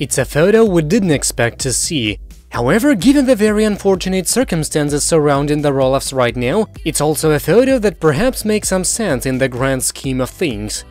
It's a photo we didn't expect to see. However, given the very unfortunate circumstances surrounding the Roloffs right now, it's also a photo that perhaps makes some sense in the grand scheme of things.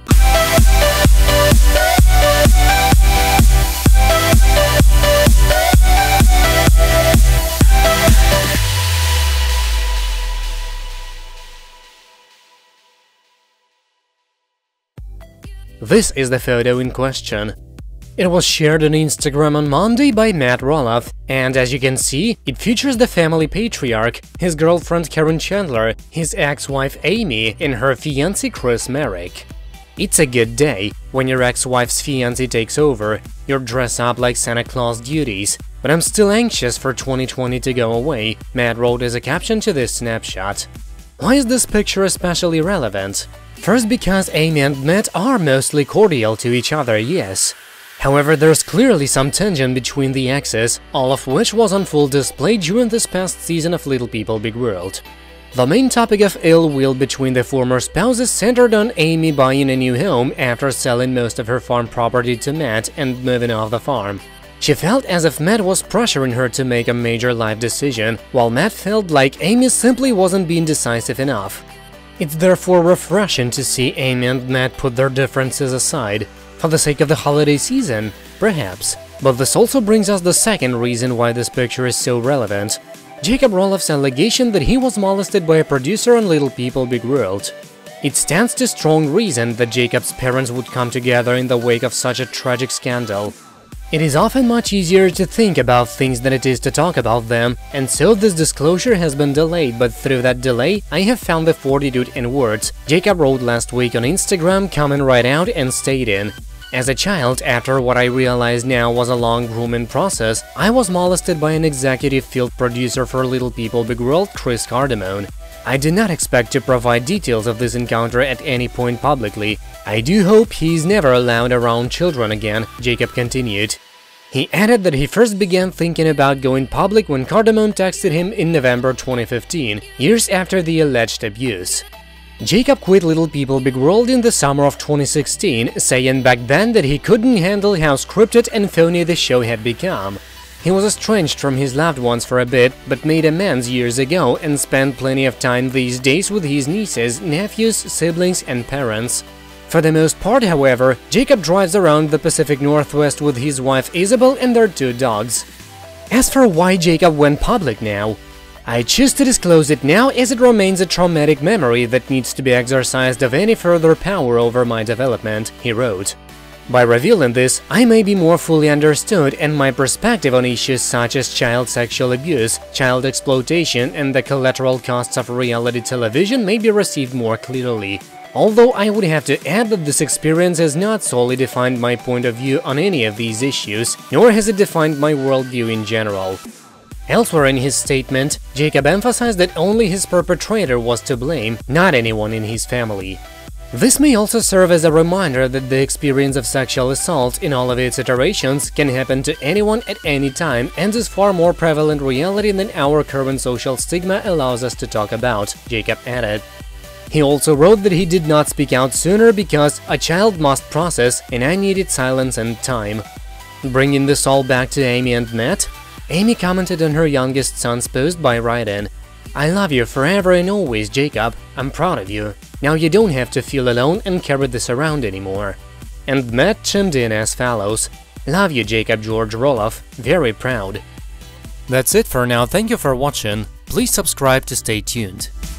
This is the photo in question. It was shared on Instagram on Monday by Matt Roloff, and as you can see, it features the family patriarch, his girlfriend Karen Chandler, his ex-wife Amy, and her fiancé Chris Marek. It's a good day when your ex-wife's fiancé takes over, you dress up like Santa Claus duties, but I'm still anxious for 2020 to go away, Matt wrote as a caption to this snapshot. Why is this picture especially relevant? First, because Amy and Matt are mostly cordial to each other, yes. However, there's clearly some tension between the exes, all of which was on full display during this past season of Little People Big World. The main topic of ill will between the former spouses centered on Amy buying a new home after selling most of her farm property to Matt and moving off the farm. She felt as if Matt was pressuring her to make a major life decision, while Matt felt like Amy simply wasn't being decisive enough. It's therefore refreshing to see Amy and Matt put their differences aside. For the sake of the holiday season, perhaps. But this also brings us the second reason why this picture is so relevant. Jacob Roloff's allegation that he was molested by a producer on Little People Big World. It stands to strong reason that Jacob's parents would come together in the wake of such a tragic scandal. It is often much easier to think about things than it is to talk about them, and so this disclosure has been delayed, but through that delay, I have found the fortitude in words, Jacob wrote last week on Instagram, coming right out and stating, "As a child, after what I realize now was a long grooming process, I was molested by an executive field producer for Little People Big World, Chris Cardamone. I did not expect to provide details of this encounter at any point publicly. I do hope he's never allowed around children again," Jacob continued. He added that he first began thinking about going public when Cardamone texted him in November 2015, years after the alleged abuse. Jacob quit Little People Big World in the summer of 2016, saying back then that he couldn't handle how scripted and phony the show had become. He was estranged from his loved ones for a bit, but made amends years ago and spent plenty of time these days with his nieces, nephews, siblings and parents. For the most part, however, Jacob drives around the Pacific Northwest with his wife Isabel and their 2 dogs. As for why Jacob went public now, I choose to disclose it now as it remains a traumatic memory that needs to be exorcised of any further power over my development, he wrote. By revealing this, I may be more fully understood and my perspective on issues such as child sexual abuse, child exploitation and the collateral costs of reality television may be received more clearly. Although I would have to add that this experience has not solely defined my point of view on any of these issues, nor has it defined my worldview in general. Elsewhere in his statement, Jacob emphasized that only his perpetrator was to blame, not anyone in his family. This may also serve as a reminder that the experience of sexual assault in all of its iterations can happen to anyone at any time and is far more prevalent reality than our current social stigma allows us to talk about, Jacob added. He also wrote that he did not speak out sooner because a child must process and I needed silence and time. Bringing this all back to Amy and Matt, Amy commented on her youngest son's post by writing, "I love you forever and always, Jacob. I'm proud of you. Now you don't have to feel alone and carry this around anymore." And Matt chimed in as follows, "Love you, Jacob George Roloff. Very proud." That's it for now. Thank you for watching. Please subscribe to stay tuned.